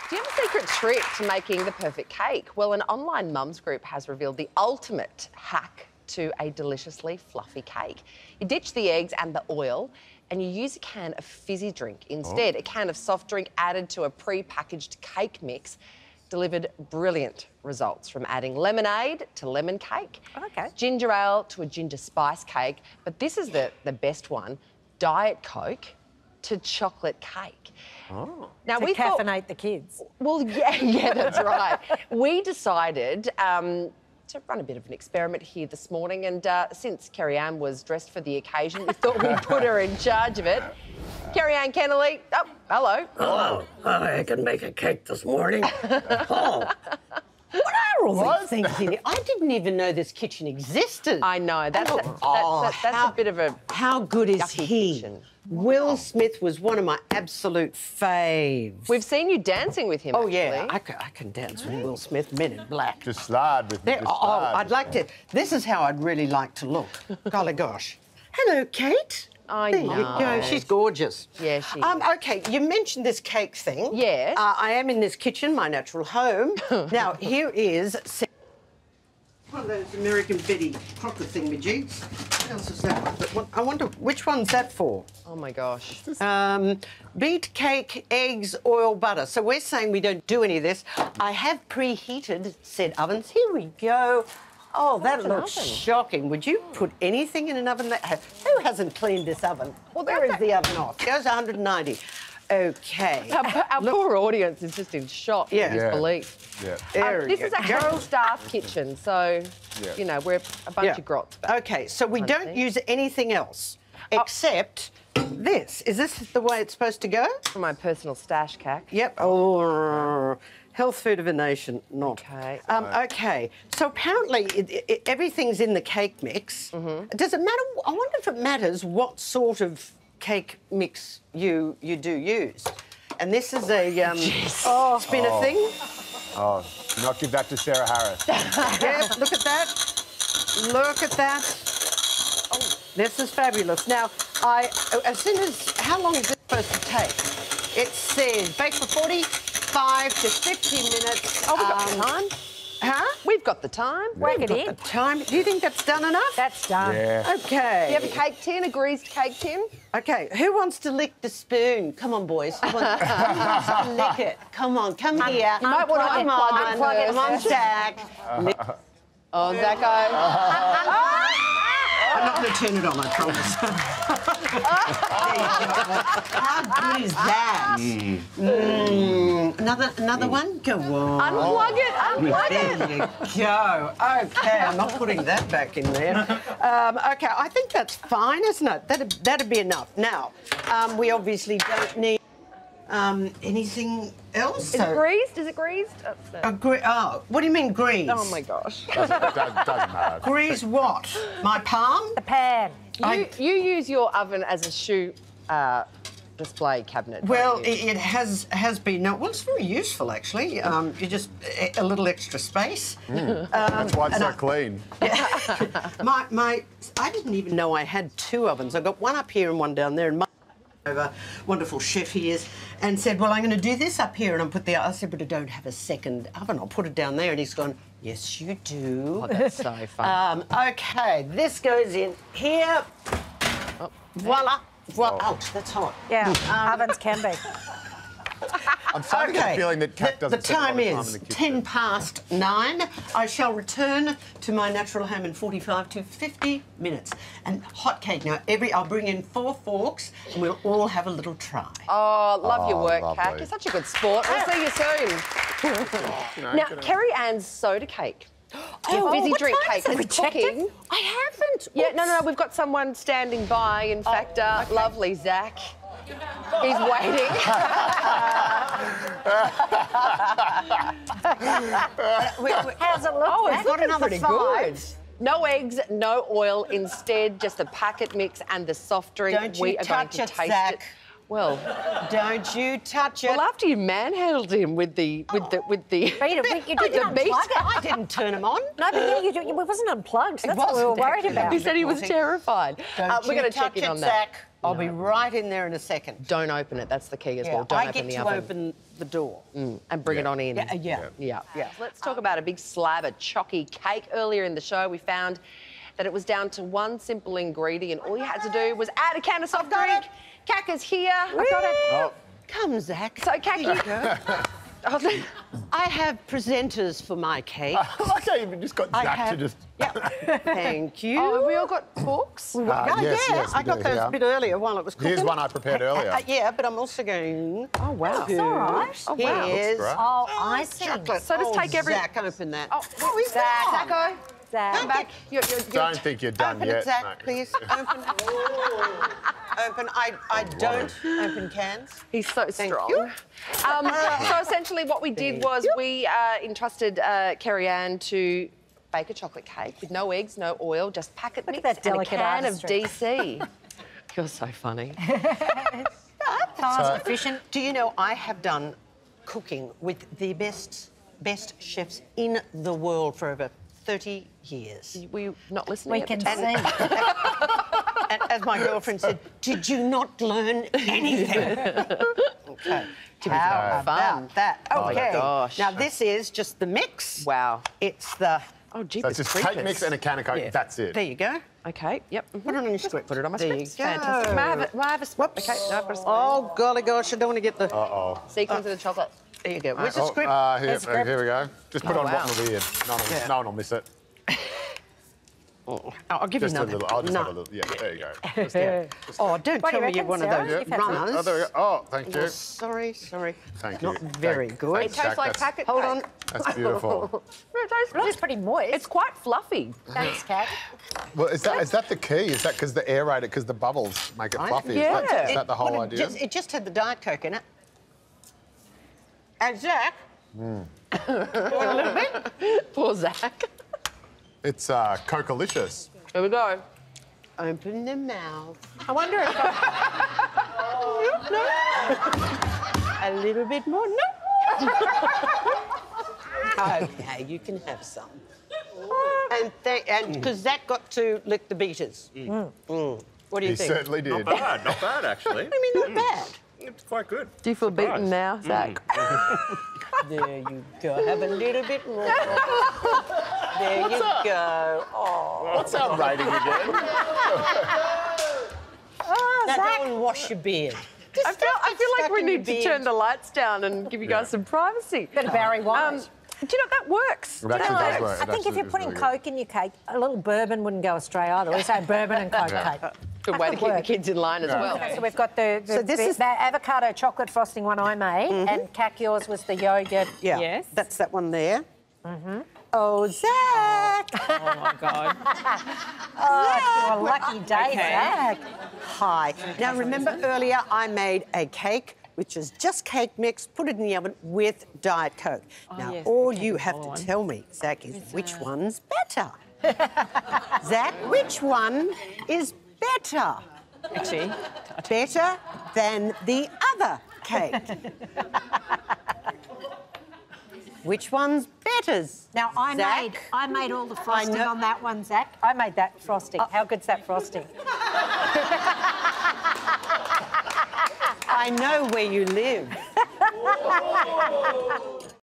Do you have a secret trick to making the perfect cake? Well, an online mums group has revealed the ultimate hack to a deliciously fluffy cake. You ditch the eggs and the oil and you use a can of fizzy drink instead. A can of soft drink added to a pre-packaged cake mix delivered brilliant results, from adding lemonade to lemon cake, ginger ale to a ginger spice cake. But this is the best one, Diet Coke to chocolate cake. Oh. Now, to caffeinate the kids. Well, yeah, that's right. We decided to run a bit of an experiment here this morning, and since Kerri-Anne was dressed for the occasion, we thought we'd put her in charge of it. Kerri-Anne Kennerley. Oh, hello. Hello. I can make a cake this morning. Oh. What are all these things in here? I didn't even know this kitchen existed. I know. That's a bit of a... How good is he? Kitchen. Will Smith was one of my absolute faves. We've seen you dancing with him, Oh, actually. yeah. I can dance with Will Smith, Men in Black. Just slide with me. Just Oh, slide. I'd like to... This is how I'd really like to look. Golly gosh. Hello, Kate. I There know. you go. She's gorgeous. Yeah, she is. OK, you mentioned this cake thing. Yes. I am in this kitchen, my natural home. Now, here is... one of those American Betty Crocker thingamajigs. What else is that one? But I wonder, which one's that for? Oh, my gosh. Beet cake, eggs, oil, butter. So we're saying we don't do any of this. I have preheated said ovens. Here we go. Oh, that looks shocking. Would you put anything in an oven that who hasn't cleaned this oven? Well, there is the oven off. It goes 190. OK. Our poor audience is just in shock and disbelief. Yeah. This is actually a staff kitchen, so, you know, we're a bunch of grots. OK, so we don't use anything else except this. Is this the way it's supposed to go? For my personal stash cack. Yep. Oh, health food of a nation, not. OK. OK, so apparently everything's in the cake mix. Does it matter? I wonder if it matters what sort of cake mix you do use. And this is a spinner thing. Oh, do not give that to Sarah Harris. Yeah, look at that. Look at that. Oh, this is fabulous. Now, how long is it supposed to take? It says bake for 45 to 50 minutes. Oh, we've got the time. Huh? We've got the time. Whack it in. The time. Do you think that's done enough? That's done. Yeah. OK. Do you have a cake tin, a greased cake tin? OK, who wants to lick the spoon? Come on, boys. Who wants to lick it? Come on, come here. You might want to unplug it Come on, Zach. Oh, Zacko. I'm not going to turn it on, I promise. How good is that? Another one? Go on. Unplug it, unplug it. There you go. OK, I'm not putting that back in there. OK, I think that's fine, isn't it? That'd be enough. Now, we obviously don't need anything else. Is it greased? Is it greased? What do you mean grease? Oh, my gosh. Doesn't matter. Grease what? My palm? The pan. You use your oven as a shoe display cabinet. Well, it has been. Well, it's very useful actually. You just a little extra space. That's why it's so clean. I didn't even know I had two ovens. I got one up here and one down there. And my wonderful chef he is, and said, "Well, I'm going to do this up here," and I said, "But I don't have a second oven. I'll put it down there." And he's gone, "Yes, you do." Oh, that's so fun. OK, this goes in here. Oh, voila. Well, ouch, that's hot. Yeah, ovens can be. I'm starting to get the feeling that Kat doesn't The spend a lot time of time in is the kitchen. 9:10. I shall return to my natural home in 45 to 50 minutes. And hot cake. Now, I'll bring in 4 forks and we'll all have a little try. Oh, love your work, lovely. Kat. You're such a good sport. We'll see you soon. Now, Kerri-Anne's soda cake. Busy drink cake is cooking. I haven't. Yeah, no, we've got someone standing by. In fact, lovely Zach. He's waiting. How's it look? Oh, it's looking another pretty 5. good. No eggs, no oil. Instead, just the packet mix and the soft drink. Don't you touch it, Zach. Well, Don't you touch it. well, after you manhandled him with the Peter, you didn't the unplug beat. it. I didn't turn them on. No, but it wasn't unplugged. That's what we were wasn't worried actually. about. He said he was Naughty. terrified. Don't We're you going to check touch in on it, that. Zach. I'll be right in there in a second. Don't open it. That's the key as Yeah, well. Don't I open get the to oven. open the door. And bring it on in. Yeah. Yeah. Let's talk about a big slab of chalky cake. Earlier in the show, we found that it was down to one simple ingredient. All you had to do was add a can of soft got drink. it. Kaka's here. I got it. Oh, Come, Zach. So, Kaka, I have presenters for my cake. I like how you just got I Zach have- to just... Thank you. have we all got forks? yes, I we got do, those yeah. a bit earlier while it was cooking. Here's one I prepared earlier. Yeah, but I'm also going. Oh, wow. It's all right. Oh, wow. Here's great. Oh, icing. chocolate. So just take every- Zach, open that. Oh, Zach, Zacko. Zach. Come back. You're Don't think you're done Open yet. it, Zach, mate. please. Open. Open. I don't open cans. He's so Thank strong. you. So essentially what we did was we entrusted Kerri-Anne to bake a chocolate cake with no eggs, no oil, just packet Look at mix that and a delicate can artistry. of DC. You're so funny. Fast, efficient. Do you know I have done cooking with the best chefs in the world for over 30 years. Were you not listening We at can the time? see. And as my girlfriend said, did you not learn anything? Okay. How fun. about that? Oh my Okay. gosh. Now this is just the mix. Wow. It's the. Oh, gee, So it's just cake mix and a can of Coke. Yeah. That's it. There you go. Okay, yep. Put it on your script. Put it on my There script. you go. Fantastic. May I have a swap? Whoops. Okay, no, I've got a swap. Oh golly gosh! I don't want to get the. Uh-oh. Sequence of the chocolate. There you go. Where's the script? Here, script. here we go. Just put Oh, on wow. what will be in. No one will miss it. I'll give Just you a another. little. I'll just No. have a little. Yeah, there you go. Oh, don't What do tell you me you're reckon, one of Sarah? those You've had some. runners. Oh, there we go. Oh, thank you. Oh, sorry. Thank Not you. very good. It tastes like packet Hold cake. on. That's beautiful. It looks pretty moist. It's quite fluffy. Thanks, Kat. Well, is that the key? Is that because the aerated, because the bubbles make it fluffy? Yeah. Is that the whole Well, idea? It just had the Diet Coke in it. And Zach, you want a little bit? Poor Zach. It's Coke-alicious. Here we go. Open the mouth. I wonder if A little bit more. No. Okay, you can have some. And because Zach got to lick the beaters. What do you He think? certainly did. Not bad, actually. I mean, not bad. It's quite good. Do you feel beaten now, Zach? There you go. Have a little bit more. There you go. Oh. What's our rating again? Now go and wash your beard. I feel like stuck we in your need to beard. turn the lights down and give you guys some privacy. bit of Barry White. Do you know that works? It actually does work. I It think if actually you're is putting really good. Coke in your cake, a little bourbon wouldn't go astray either. We say bourbon and Coke cake. Good way to keep the kids in line as well. So we've got the this is- that avocado chocolate frosting one I made, and Kat, yours was the yogurt. Yeah. Yes. That's that one there. Oh, Zach. Oh my God. Oh, your lucky day, Zach. Hi. Now, remember earlier I made a cake, which is just cake mix, put it in the oven with Diet Coke. Now, yes, all the you cake have is to all tell me, Zach, is which one's better? Zach, which one is better? Actually, Better than the other cake? Which one's better? Now I Zach? made all the frosting know- on that one, Zach. I made that frosting. How good's that frosting? I know where you live.